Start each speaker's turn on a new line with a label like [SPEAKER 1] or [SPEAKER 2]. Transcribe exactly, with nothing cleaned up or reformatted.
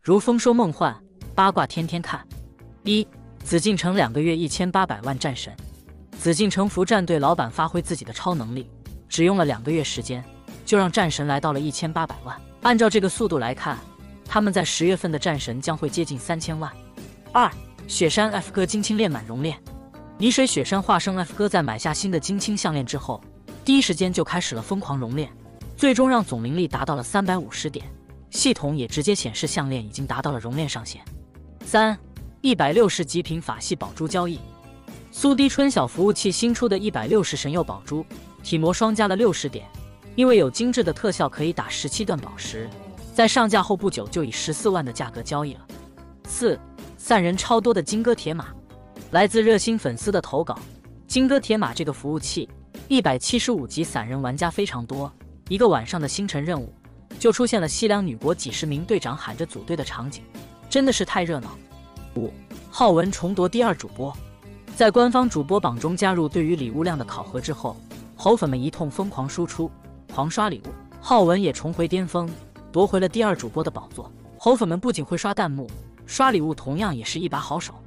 [SPEAKER 1] 如丰收梦幻，八卦天天看。一紫禁城两个月一千八百万战神。紫禁城服战队老板发挥自己的超能力，只用了两个月时间，就让战神来到了一千八百万。按照这个速度来看，他们在十月份的战神将会接近三千万。二雪山 F 哥金青链满熔炼。泥水雪山化生 F 哥在买下新的金青项链之后，第一时间就开始了疯狂熔炼，最终让总灵力达到了三百五十点，系统也直接显示项链已经达到了熔炼上限。三一百六十极品法系宝珠交易。苏滴春晓服务器新出的一百六十神佑宝珠，体膜双加了六十点，因为有精致的特效可以打十七段宝石，在上架后不久就以十四万的价格交易了。四散人超多的金戈铁马。来自热心粉丝的投稿，金戈铁马这个服务器一百七十五级散人玩家非常多，一个晚上的星辰任务就出现了西凉女国几十名队长喊着组队的场景，真的是太热闹。五浩文重夺第二主播。在官方主播榜中加入对于礼物量的考核之后，猴粉们一通疯狂输出，狂刷礼物，浩文也重回巅峰，夺回了第二主播的宝座。猴粉们不仅会刷弹幕，刷礼物同样也是一把好手。